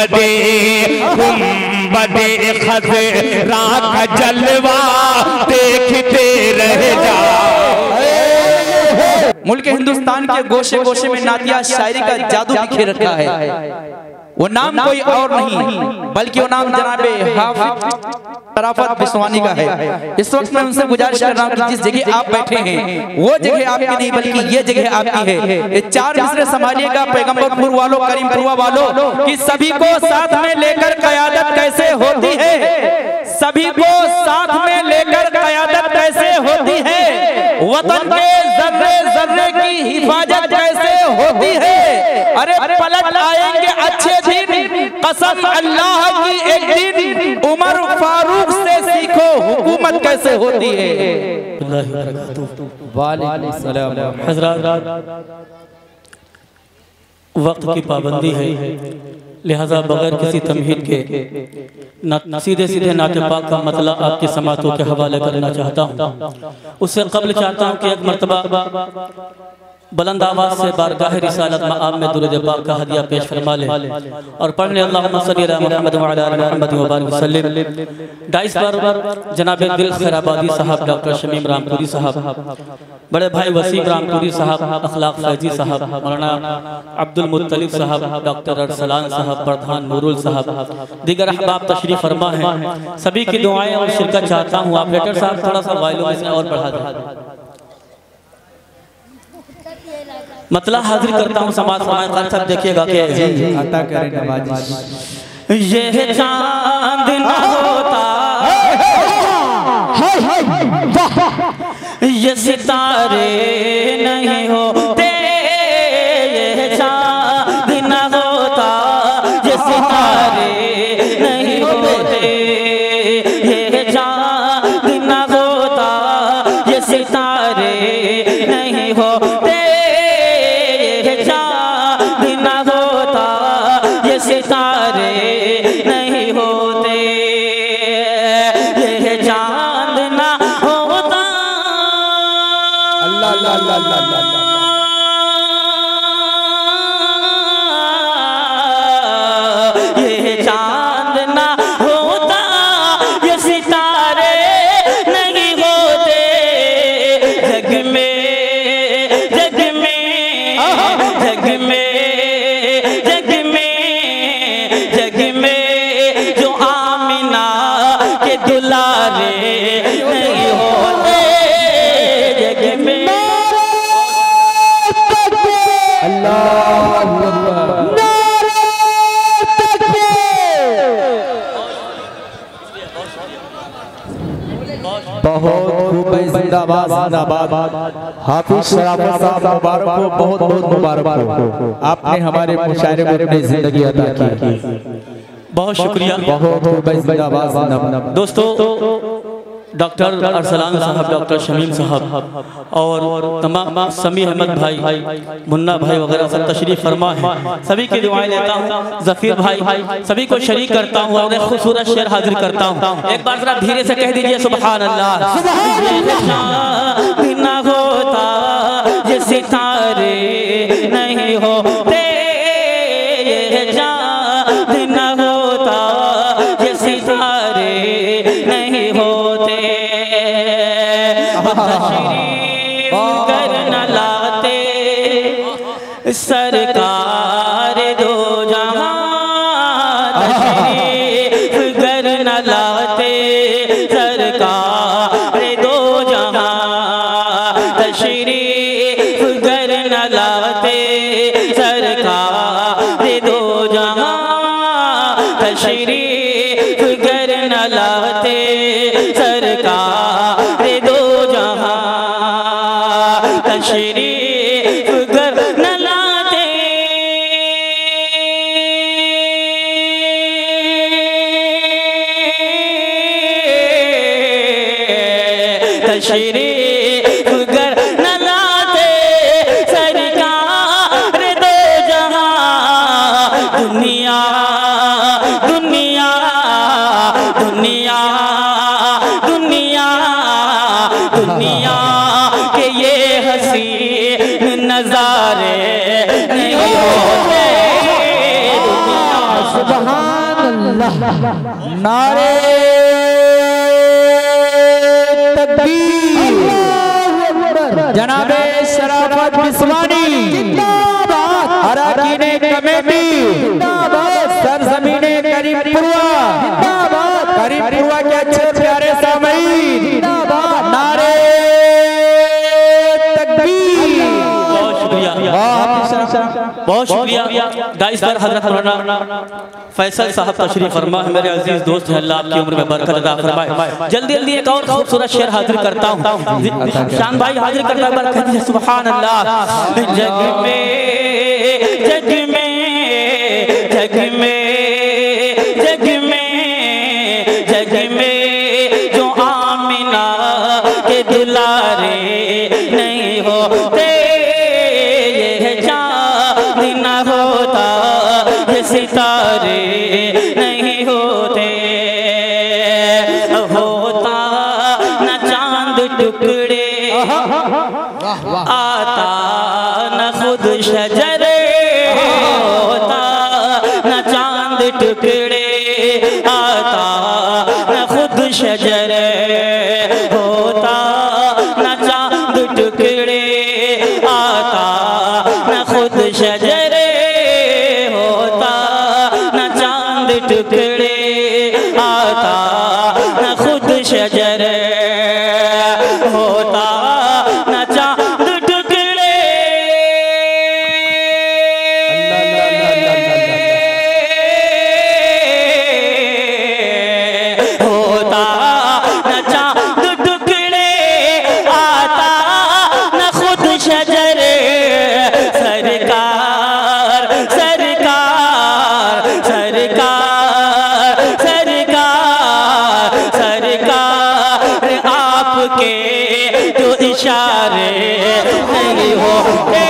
गुंबदे खज़रा का जलवा देखते रह जा। मुल्क हिंदुस्तान के गोशे गोशे में नातिया शायरी का जादू बिखेर रखा है। वो नाम कोई और नहीं बल्कि वो नाम जनाबे हाफिज शराफत बिस्वानी का है। इस वक्त मैं उनसे गुजारिश कर रहा हूँ कि जिस जगह आप बैठे हैं वो जगह आपकी नहीं बल्कि ये जगह आपकी है। ये चार मिसरे संभालिएगा पैगंबरपुर वालों, करीमपुरवा वालों, कि सभी को साथ में लेकर क़यादत कैसे होती है, सभी को साथ में लेकर क़यादत कैसे होती है, वतन के जर्रे जर्रे की हिफाजत कैसे होती है। अरे पलट आएंगे अच्छे दिन, कसम अल्लाह की एक दिन, उमर फारूक से सीखो हुकूमत कैसे होती है। वक्त की पाबंदी है, लिहाजा बगैर किसी तमहीद के सीधे सीधे नाते पाक का मतलब आपकी समातों के हवाले करना चाहता हूँ। उससे कबल चाहता हूँ कि एक मरतबा बुलंद आवाज़ से बारगाह रिसालत मआब में दुरूद पाक का हदिया पेश फरमा ले और पढ़ ले अल्लाहुम्मा सल्ली अला मुहम्मद व अला आलि मुहम्मद व बारिक वसल्लिम। डाइस पर जनाब दिल खैराबादी साहब, डॉक्टर शमीम रामपुरी साहब, बड़े भाई वसीम रामपुरी साहब, अखलाक फैजी साहब, मौलाना अब्दुल मुत्तलिब साहब, डॉक्टर अरसलान साहब, प्रधान नूरुल साहब, दीगर अहबाब तशरीफ फरमा हैं। सभी की दुआएं और शिरकत चाहता हूँ। ऑपरेटर साहब थोड़ा सा वायलों में और बढ़ा दें। मतलब हाजिर करता हूँ समाज समाज सब देखिएगा कि अता करें नवाजिश। ये चांद न होता, ये सितारे नहीं होते, ये चांद न होता, ये सितारे नहीं होते, ये चांद न होता, ये सितारे नहीं होते, सितारे नहीं होते, ये चांद ना होता। अल्लाह अल्लाह अल्लाह अल्लाह ये चांद ना होता, ये सितारे नहीं होते, जग में जग में जग में दुलारे नहीं होते, जग में बहुत खूब जिंदाबाद जिंदाबाद। हाफिज शराफत साहब मुबारक हो, बहुत बहुत मुबारक हो। आपने हमारे मुशायरे में अपनी जिंदगी अता की, बहुत शुक्रिया। बहुत जिंदाबाद। दोस्तों डॉक्टर अरसलान साहब, डॉक्टर शमीम साहब और तमाम समी अहमद भाई, मुन्ना भाई वगैरह सब तशरीफ फरमा है। सभी की दुआएं लेता हूँ। जफीर भाई सभी को शरीक करता हूँ और एक खूबसूरत शेर हाजिर करता हूँ। एक बार जरा धीरे से कह दीजिए सुभान अल्लाह। ना होता ये सितारे नहीं होते, ये चांद न होता, ये सितारे नहीं होते, तशरीफ कर न लाते सरकार दो जहां, तशरीफ कर न लाते सरकार दो जहां, तशरीफ कर न लाते सरकार दो जहां, तशरीफ कर न लाते सरकार दो जहां, तशरीफ कर न लाते, तशरीफ कर न लाते सरकार दो जहां, दुनिया दुनिया दुनिया दुनिया दुनिया के ये हसीन नजारे नहीं होते, दुनिया सुभान अल्लाह। नारे तकबीर। जनाबे शराफत बिस्वानी जिंदाबाद। अरकाने कमेटी जिंदाबाद। सरजमीने करीमपुरा जिंदाबाद। करीमपुरा के अच्छे प्यारे सामीन जिंदाबाद। नारे तकबीर। बहुत शुक्रिया गाइस पर हजरत मौलाना फैसल साहब तशरीफ फरमा है। मेरे अजीज दोस्त हैं, अल्लाह आपकी उम्र में बरकत अता फरमाए। जल्दी जल्दी एक और खूबसूरत शेर हाजिर करता हूँ। शान भाई हाजिर करता है, बरकत है। सुभान अल्लाह। जग में जग में जग में जग में जग में जो आमिना के दुलारे नहीं होते, न होता ये सितारे नहीं होते, होता न चांद टुकड़े आता न खुद शजरे, होता न चांद टुकड़े आता न खुद शजरे, होता न चांद टुकड़े आता न खुद शजरे, होता न चांद टुकड़े आता न खुद शजरे, होता न चांद टुकड़े। होता न चांद टुकड़े आता न खुद शजरे। सरकार सरकार सरकार सरकार सरकार आपके तो इशारे नहीं होते,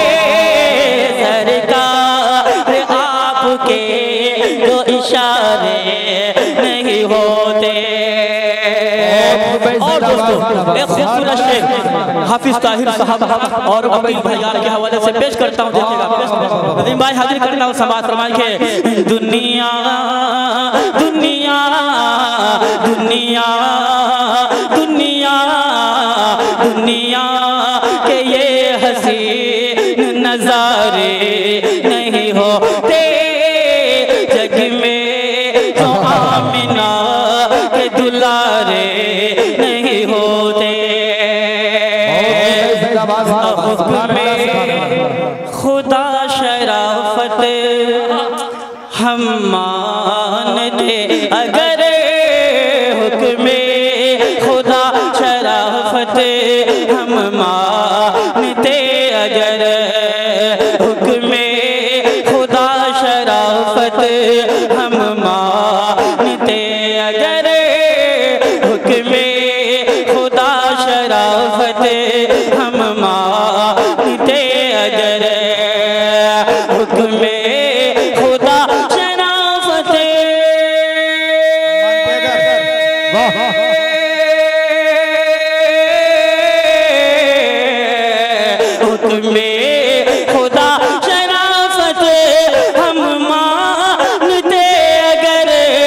सरकार आपके तो इशारे नहीं होते। और दोस्तों एक खूबसूरत शेर हाफिज ताहिर साहब और अमीर भैया के हवाले से पेश करता हूँ, देखिएगा। नदीम भाई हाजिर करता हूँ समाज फरमाए के दुनिया दुनिया दुनिया दुनिया दुनिया के ये हसीन नजारे नहीं होते, जग में तो आमिना के दुलारे नहीं होते। हुक्म खुदा शराफत हम मानते अगर, हुक्म खुदा शराफत हम मानते अगर, हुक्म खुदा शराफत हम मानते अगर, हुक्म खुदा शराफत हम मानते अगर, हुक्म खुदा शराफत। हुक्म खुदा शराफत हम मानते अगर,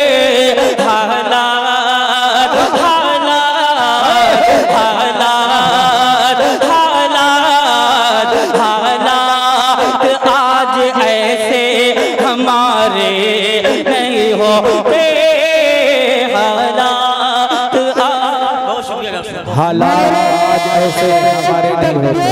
हालात हालात हालात हालात हालात आज ऐसे हमारे नहीं होते, हालात बहुत शुक्रिया। हालात ऐसे हमारे नहीं होते।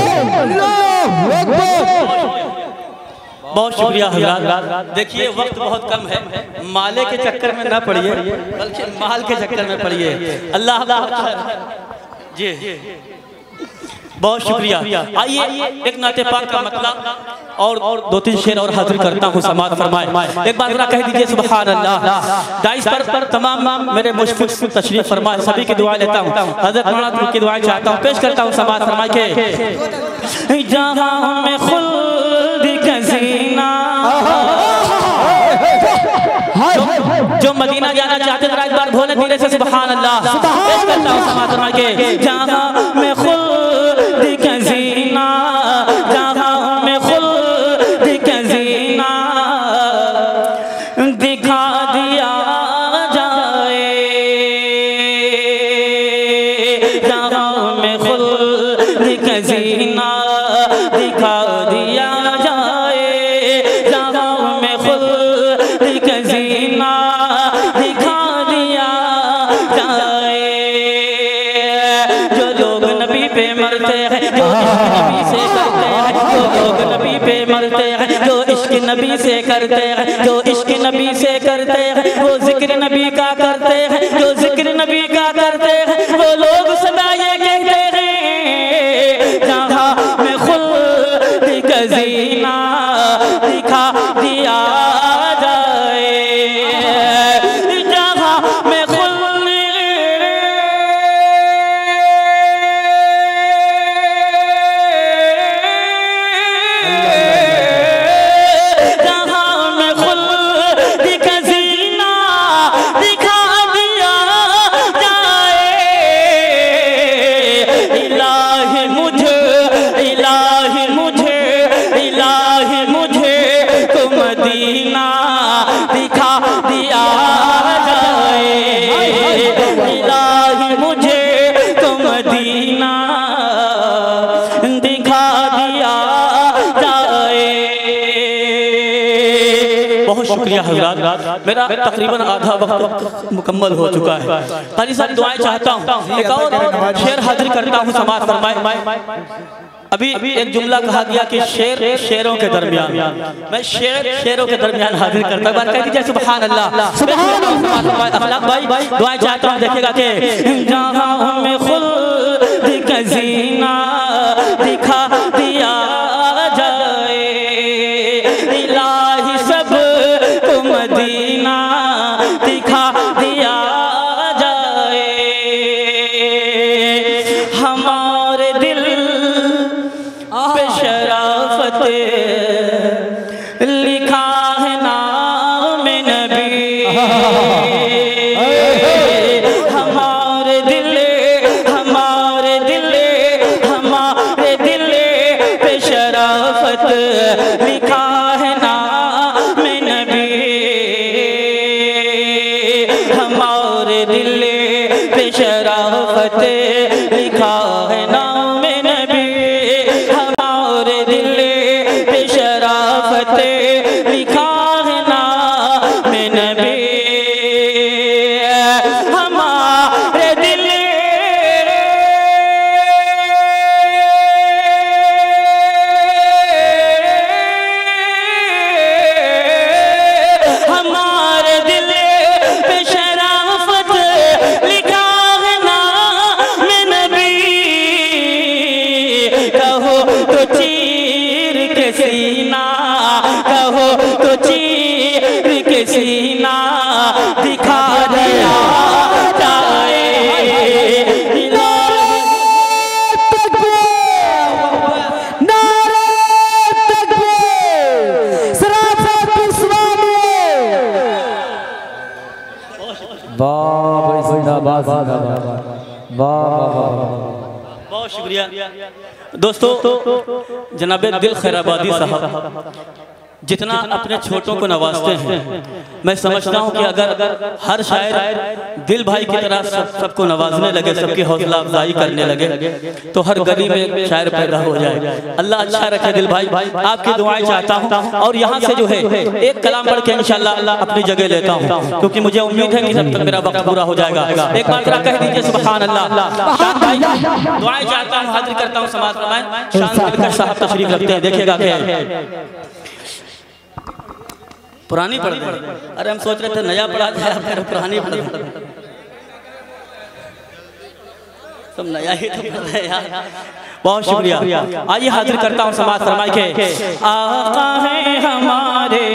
बहुत शुक्रिया हज़रात। देखिए वक्त बहुत कम है, माले के चक्कर में ना पड़िए बल्कि माल के चक्कर में पड़िए। अल्लाह जी बहुत शुक्रिया। आइए एक नाते पाक का मतलब और दो तीन शेर और हाजिर करता हूँ, समाज फरमाए। एक बार जरा कह दीजिए सुभान अल्लाह। दाइस पर तमाम मेरे मुशफिक तशरीफ फरमाए, सभी की दुआ लेता हूँ, हज़रत मौलाना की दुआएं चाहता हूँ, पेश करता हूँ समाज फरमाए के जहाँ में खुल्द का सीना। जो मदीना जाना चाहते हैं एक बार भोले धीरे से सुभान अल्लाह। पेश करता हूँ समाज फरमाए के जहाँ में खुल्द का सीना, जहाँ में खुल्द का सीना दिखा सीना दिखा दिया जाए, जहाँ में खुद का सीना दिखा दिया जाए। जो लोग नबी पे मरते हैं, जो नबी से करते हैं, जो लोग नबी पे मरते हैं, जो इश्क नबी से करते हैं, जो इश्क नबी से करते हैं, वो जिक्र नबी का करते हैं, जो जिक्र नबी का करते हैं, वो लोग सदा ये कहते हैं जहाँ में खुद का जीना दिखा दिया जाए, जहाँ में खुद शुक्रिया हज़रात। मेरा तकरीबन आधा वक्त मुकम्मल हो चुका है। कारी साहब दुआएं चाहता हूँ, एक और शेर हाजिर करता हूँ, समाज फरमाए। अभी एक जुमला कहा गया कि शेर शेरों के दरमियान, मैं शेरों के दरमियान हाजिर करता हूँ। कह दीजिए सुभान अल्लाह, सुभान अल्लाह। अखलाक भाई दुआएं चाहता हूँ, देखिएगा कि जहाँ में खुद का जीना दिखा दिया जाए, इलाही सब को मदीना दिखा दिया जाए, हमारे दिल पे शराफत लिखा है नाम नबी, हमारे दिल पे शराफत लिखा है नाम नबी, हमारे दिल पे शराफत लिखा है नाम नबी, हमारे दिल पे शराफत लिखा है नाम नबी, हमारे दिल पे शराफत लिखा है नाम नबी, कहो तो चीर के सीना, कहो तो चीर के सीना दिखा दिया जाए, बहुत शुक्रिया दोस्तों। जनाब दिल खैराबादी साहब जितना अपने छोटों को नवाजते हैं, मैं समझता हूँ कि अगर हर शायर दिल भाई की तरह सबको नवाजने लगे, सबकी हौसला अफजाई करने लगे, तो हर गली में एक शायर पैदा हो जाए। अल्लाह अच्छा रखे दिल भाई, आपकी दुआएं चाहता हूँ। और यहाँ से जो है एक कलाम पढ़ के इंशाअल्लाह अपनी जगह लेता हूँ, क्योंकि मुझे उम्मीद है कि जब तक मेरा वक्त पूरा हो जाएगा। एक बार जरा कह दीजिए सुभान अल्लाह। शान भाई दुआएं चाहता हूँ, हाजिर करता हूँ, समाज फरमाएं। शान दिलकश साहब तशरीफ रखते हैं, देखिएगा क्या पुरानी पढ़ दे। अरे हम सोच रहे थे नया पढ़ा जाए, फिर पुरानी पढ़ दे। सब नया ही तो पढ़ रहे यार। बहुत शुक्रिया। आइए हाजिर करता हूँ, समाज फरमाए के आका है हमारे,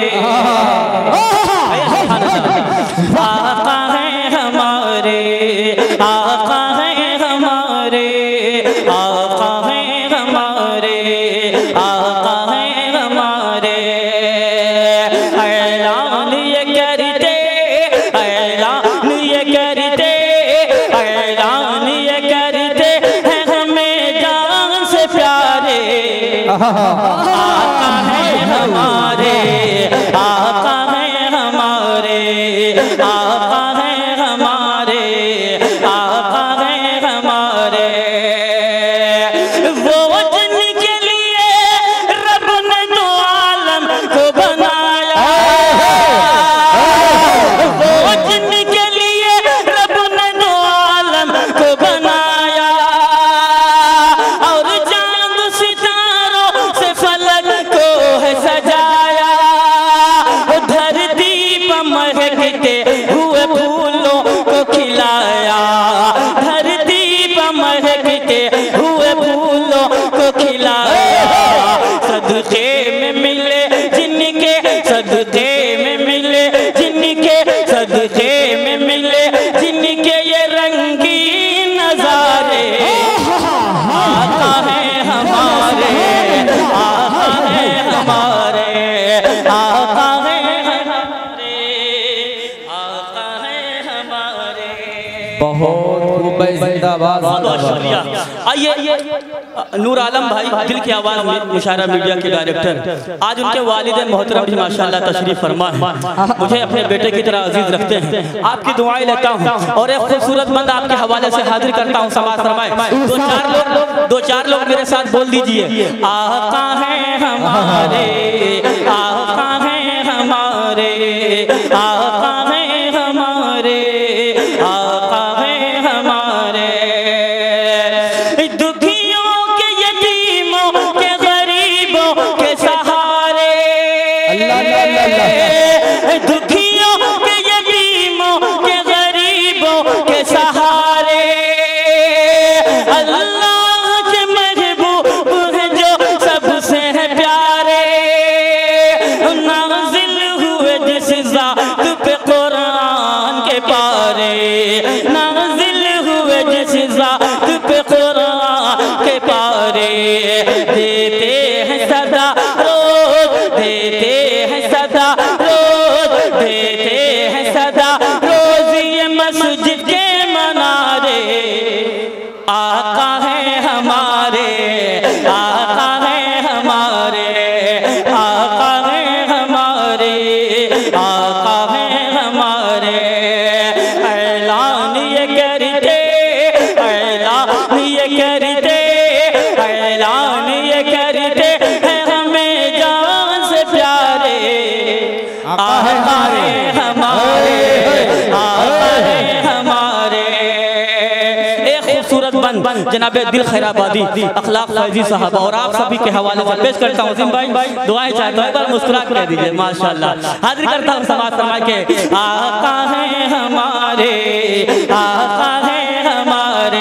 आका है हमारे, आका है हमारे, आका है हमारे, आका है हमारे, ऐलान ये करते, ऐलान ये करते, ऐलान ये करते हैं हमें जान से प्यारे, आका है हमारे, आका है हमारे, आका है हमारे, आका है हमारे, वो जिंदाबाद। बहुत बहुत शुक्रिया। आइए नूर आलम भाई दिल की आवाज़ में मुशायरा मीडिया के डायरेक्टर, आज उनके वालिद मोहतरम भी माशाल्लाह तशरीफ फरमा है, मुझे अपने बेटे की तरह अजीज रखते हैं। आपकी दुआएं लेता हूँ और एक खूबसूरत बंद आपके हवाले से हाजिर करता हूँ। समाज फरमाए दो चार लोग मेरे साथ बोल दीजिए, आका हैं हमारे, आका हैं हमारे, आका हैं हमारे, आका हैं हमारे, दुखियों के यतीमों के गरीबों के सहारे, दुखियों के यतीमों के गरीबों के सहारे, अल्लाह के महबूब हैं जो सबसे हैं प्यारे, नाज़िल हुए जिस ज़ात पे कुरान के पारे, नाज़िल हुए जिस ज़ात पे कुरान के पारे, देते हैं सदा रोज, देते हैं सदा रोज, देते हैं सदा रोज ये मस्जिद के मनारे, आका है हमारे, आका है हमारे, आका है हमारे, आका है हमारे, ऐलान ये करते, ऐलान ये करते, ऐलान ये करते हैं हमें जान से प्यारे, आका है हमारे, आका है हमारे। एक खूबसूरत बंद जनाबे दिल खैराबादी अखलाक फैजी साहब और आप सभी के हवाले से पेश करता हूँ। जिम भाई दुआएं चाहता हूँ, एक बार मुस्कुरा कह दीजिए माशाल्लाह। हाजिर करता हूँ समाज फरमा के, आका है हमारे, आका है हमारे,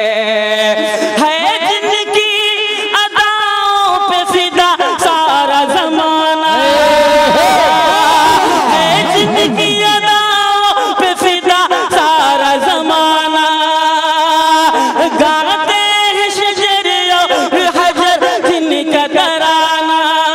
है जिनकी अदाओं पे फिदा सारा जमाना, है जिनकी अदाओं पे फिदा सारा जमाना, गाते हैं शजर और हजर जिनका तराना,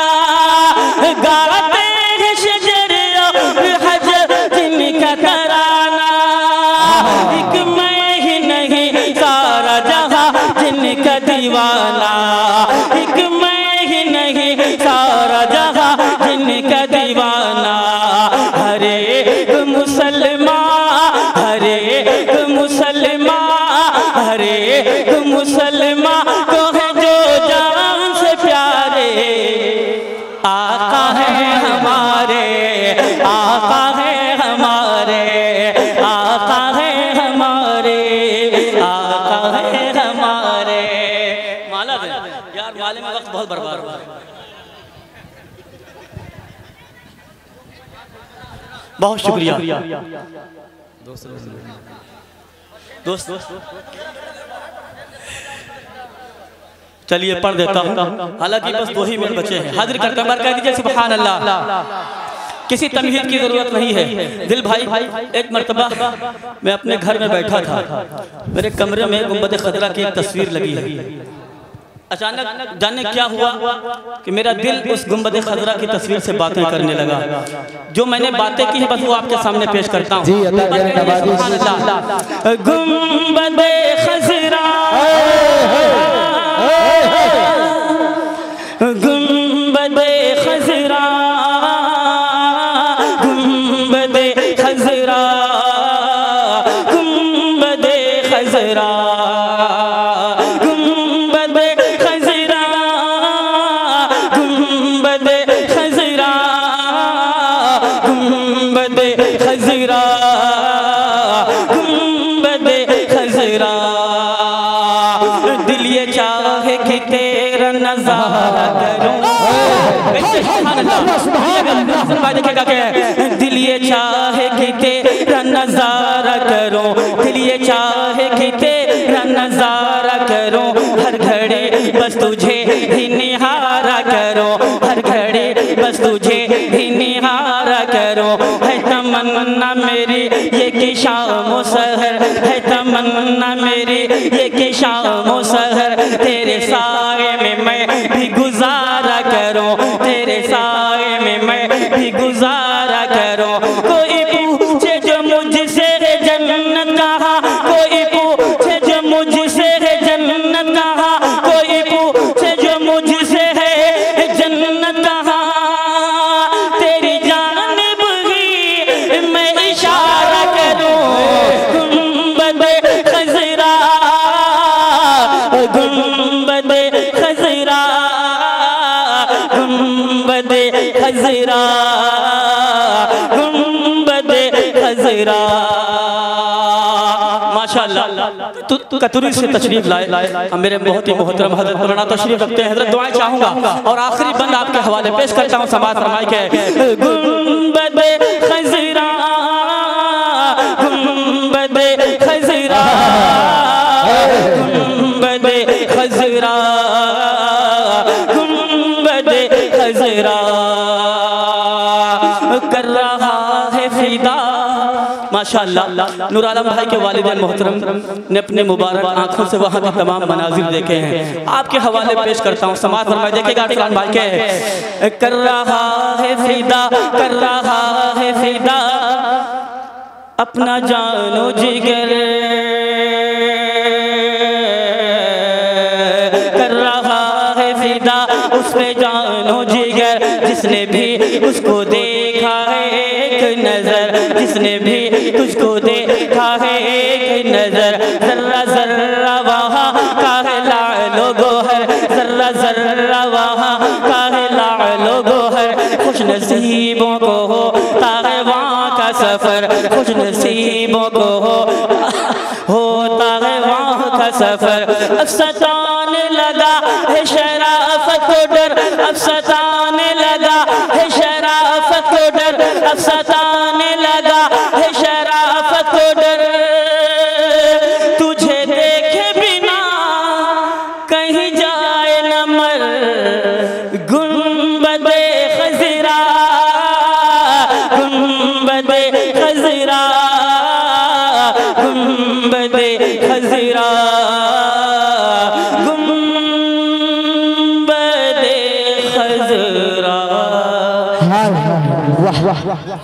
गाते हैं शजर और हजर जिनका तराना, एक मैं ही नहीं सारा जहां जिनका दीवाना, एक मैं ही नहीं सारा जहां जिनका दीवाना, हर एक मुसलमान, हर एक मुसलमान, हर एक मुसलमान को है जो जान से प्यारे, आका है हमारे, आका है हमारे, आका है हमारे, आका है हमारे। माला दे यार, माले में वक्त बहुत बर्बाद हुआ। बहुत शुक्रिया दोस्त। चलिए पढ़ देता हूँ, हालांकि बस 2 ही मिनट बचे हैं। हाजिर करते हैं, कह दीजिए सुभान अल्लाह। किसी तमहीद की जरूरत नहीं है। दिल भाई एक मर्तबा मैं अपने घर में बैठा था, मेरे कमरे में गुंबद खतरा की एक तस्वीर लगी है। अचानक जाने क्या हुआ कि मेरा दिल उस गुंबद खजरा की तस्वीर से बातें करने लगा। जो मैंने बातें की है बस वो आपके सामने पेश करता हूँ। गुंबद खजरा, गुंबद खजरा, गुंबद खजरा, गुंबद खजरा, खजरा, गुंबद खजरा, दिल ये चाहे कि तेरा नजारा करूं। देखेगा क्या, दिल ये चाहे कि तेरा नजारा करूं, दिल ये चाहे कि तेरा नजारा करूं, हर घड़ी बस तुझे ही निहारा करो, हर घड़ी बस तुझे ही निहारा करो। है तमन्ना मेरी ये कि शाम सहर, है तमन्ना मेरी ये कि शाम सहर, तेरे साए में मैं भी गुजारा करूं, तेरे साए में मैं भी गुजारा करूं। कोई पूछे जो मुझसे जन्नत कहाँ, कोई पूछे जो खजरा, गुंबदे खजरा। माशाअल्लाह कतुरी से तशरीफ लाए मेरे बहुत ही मोहतरम हज़रत मौलाना तशरीफ रखते हैं। हज़रत दुआएं चाहूँगा और आखिरी बंद आपके हवाले पेश करता हूँ। समाज फरमाए के गुंबदे खजरा, गुंबदे खजरा, गुंबदे खजरा, गुंबदे खजरा कर रहा है फिदा। माशाअल्लाह नूर आलम भाई के वालिदैन मोहतरम ने अपने मुबारक आंखों से वहाँ के तमाम मनाजिर देखे हैं। आपके हवाले पेश करता हूँ। समाज फरमाए देखिएगा अरसलान भाई के कर रहा है फिदा, कर रहा है फिदा अपना जानो जिगर, कर रहा है फिदा उस पे जानो जिगर, जिसने भी उसको देखा है एक नजर, जिसने भी तुझको देखा है एक नजर। जर्रा जर्रा वहाँ का है लालो गोहर, जर्रा जर्रा वहाँ का है लालो गोहर। खुश नसीबों को हो तारे वहाँ का सफर, खुश नसीबों को होता है वहाँ का सफर। अब सताने लगा है शराफत को डर, अब सताने लगा है शराफत को डर, अब सताने लगा है शराफत को डर। तुझे देखे बिना कहीं जाए न मर, गुंबदे खजरा, गुंबदे खजरा, गुंबदे खजरा, गुंबदे खजरा।